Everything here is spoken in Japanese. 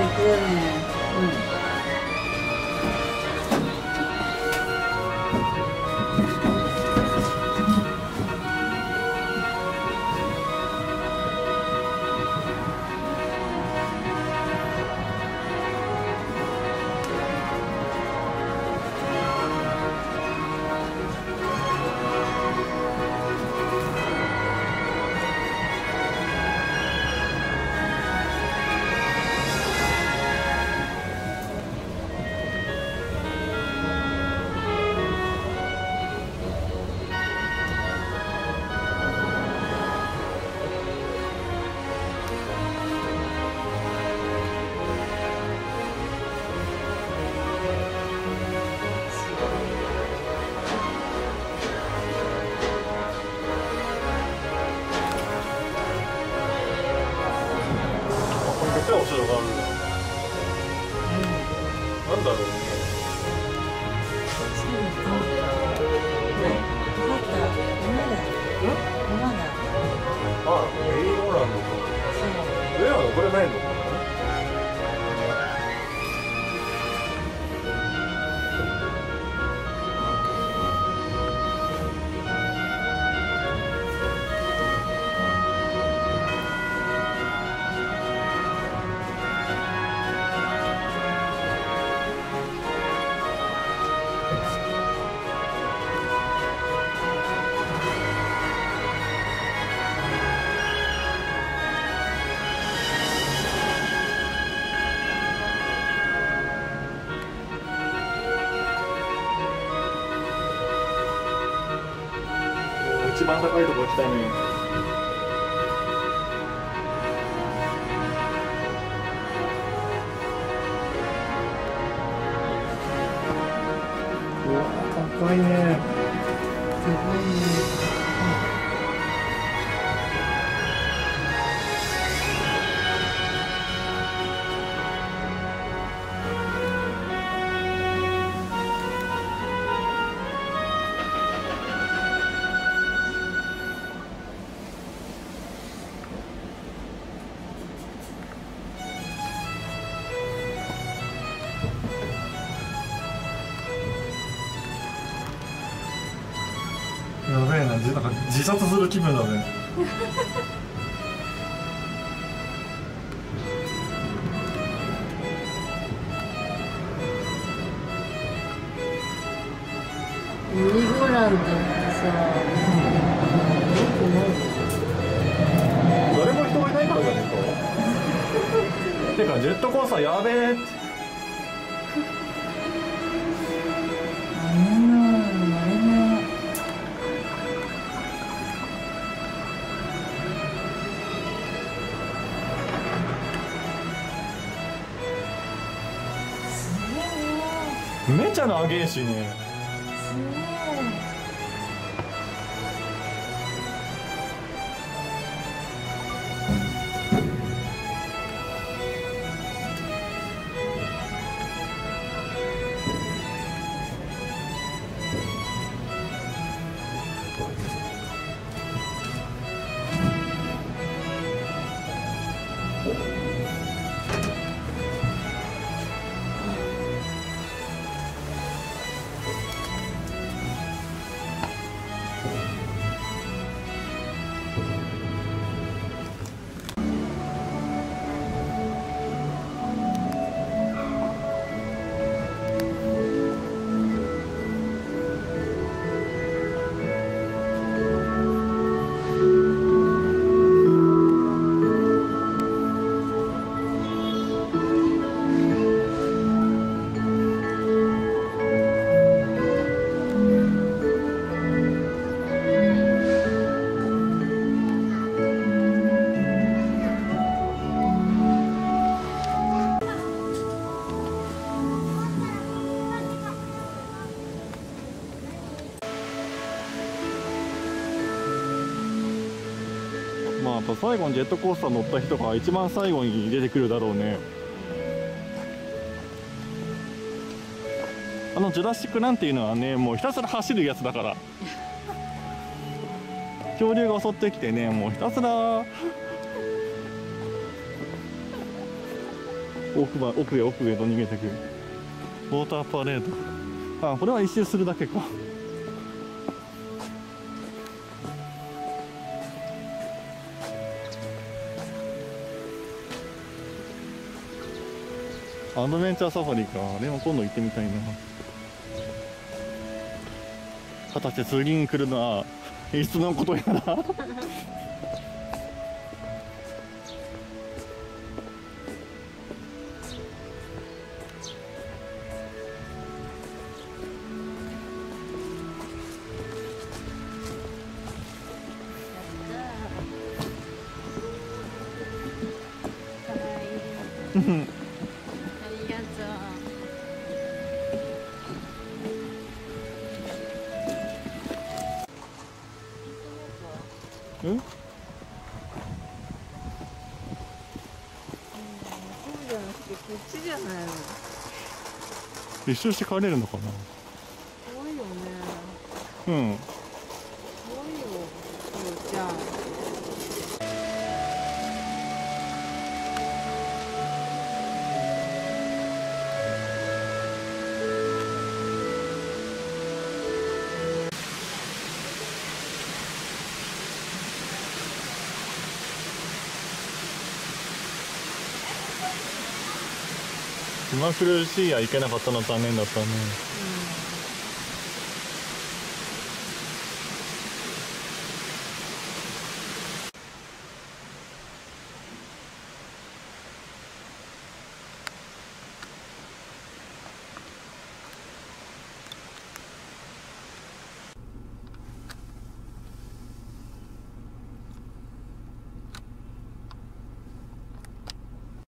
当だね。 お城があるんだ。なんだろうね。あ、メリーゴーランド。上は登れないのかな。一番高いところ行きたいね。うわ、高いね。 すごいね。 やべえな、なんか自殺する気分だね。 メリーゴーランドってさ、よくない。 誰も人がいないからじゃねえか。てかジェットコースターやべえって。めちゃ長えしね。まあ、やっぱ最後にジェットコースター乗った人が一番最後に出てくるだろうね。ジュラシックなんていうのはね、もうひたすら走るやつだから恐竜が襲ってきてね、もうひたすら奥へ奥へと逃げてくるウォーターパレード。あ、これは一周するだけか。アドベンチャーサファリか。あれも今度行ってみたいな。果たして次に来るのはいつのことやらありがとう。 うんそうじゃなくてこっちじゃないの。 一周して帰れるのかな。 怖いよね。 うん。 怖いよ。そうじゃん。 今苦しいや行けなかったの残念だったね。 うん。